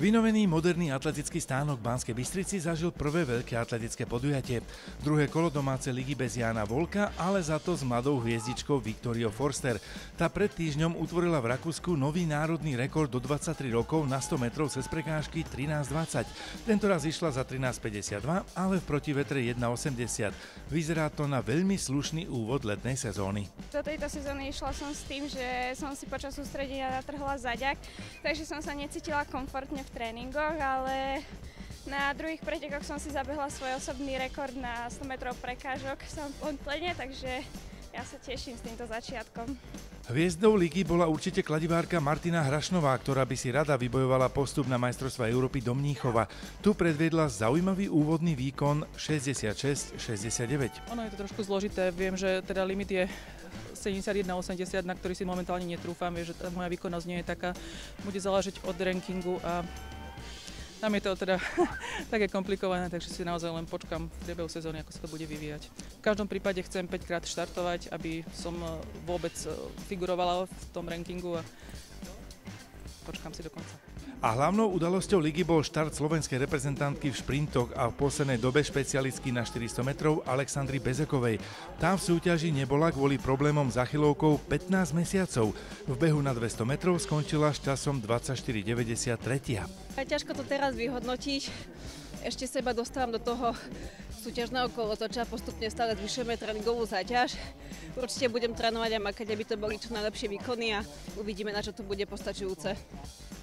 Vynovený moderný atletický stánok v Banskej Bystrici zažil prvé veľké atletické podujatie. Druhé kolo domácej ligy bez Jána Volka, ale za to s mladou hviezdičkou Viktoriou Forster. Tá pred týždňom utvorila v Rakúsku nový národný rekord do 23 rokov na 100 metrov cez prekážky 13:20. Tentoraz išla za 13:52, ale v protivetre 1:80. Vyzerá to na veľmi slušný úvod letnej sezóny. Do tejto sezóny išla som s tým, že som si počas sústredenia natrhla zaďak, takže som sa necítila komfortne v tréningoch, ale na druhých pretekoch som si zabehla svoj osobný rekord na 100 metrov prekážok samoplne, takže ja sa teším s týmto začiatkom. Hviezdou ligy bola určite kladivárka Martina Hrašnová, ktorá by si rada vybojovala postup na majstrovstvá Európy do Mníchova. Tu predviedla zaujímavý úvodný výkon 66-69. Ono je to trošku zložité, viem, že teda limit je 71-80, na ktorý si momentálne netrúfam, že tá moja výkonnosť nie je taká, bude záležiť od rankingu a tam je to teda také komplikované, takže si naozaj len počkam v priebehu sezóny, ako sa to bude vyvíjať. V každom prípade chcem 5 krát štartovať, aby som vôbec figurovala v tom rankingu a počkám si do konca. A hlavnou udalosťou ligy bol štart slovenskej reprezentantky v šprintoch a v poslednej dobe špecialistky na 400 metrov Alexandry Bezekovej. Tá v súťaži nebola kvôli problémom s achilovkou 15 mesiacov. V behu na 200 metrov skončila s časom 24,93. Ťažko to teraz vyhodnotiť. Ešte seba dostávam do toho súťažného kolotoča, postupne stále zvyšujeme tréningovú záťaž. Určite budem trénovať a makať, aby to boli čo najlepšie výkony a uvidíme, na čo to bude postačujúce.